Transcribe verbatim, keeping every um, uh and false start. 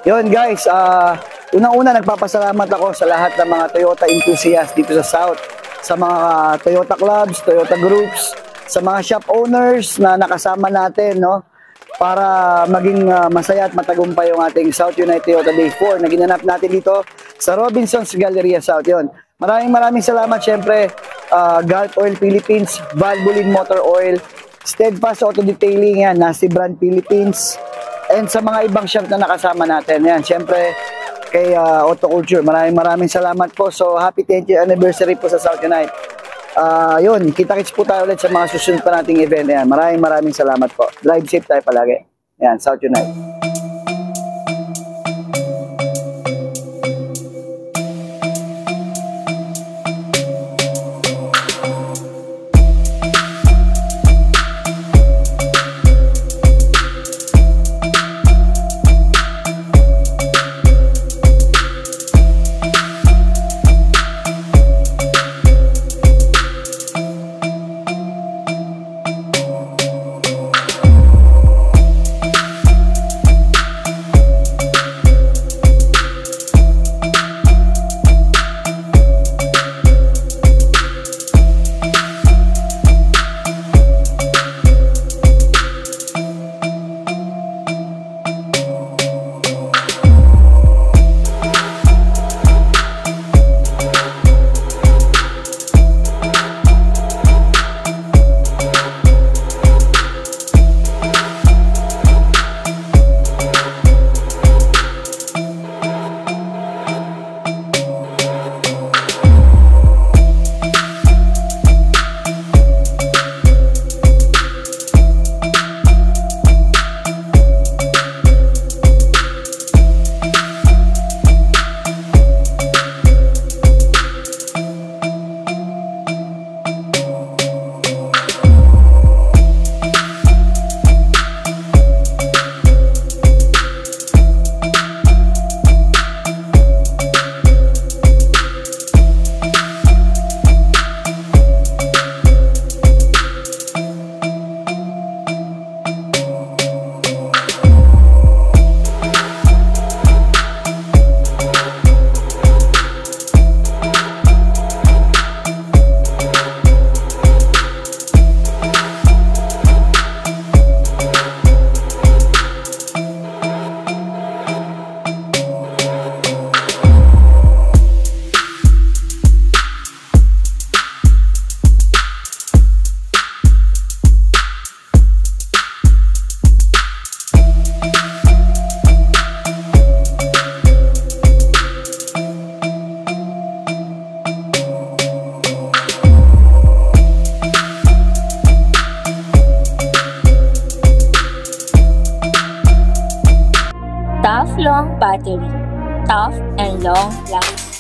Yun guys, uh, unang-una nagpapasalamat ako sa lahat ng mga Toyota enthusiasts dito sa South, sa mga uh, Toyota clubs, Toyota groups, sa mga shop owners na nakasama natin, no? Para maging uh, masaya at matagumpay yung ating South United Toyota Day four na ginanap natin dito sa Robinson's Galleria South. Yun. Maraming maraming salamat syempre, uh, Gulf Oil Philippines, Valvoline Motor Oil, Steadfast Auto Detailing, yan, Nasi Brand Philippines, and sa mga ibang shop na nakasama natin. Yan, syempre kay uh, OtoCulture. Maraming maraming salamat po. So, happy tenth year anniversary po sa South United. Uh, yun, kita-kits po tayo ulit sa mga susunod pa nating event. Yan, maraming maraming salamat po. Drive safe tayo palagi. Yan, South United. Tough long battery, tough and long life.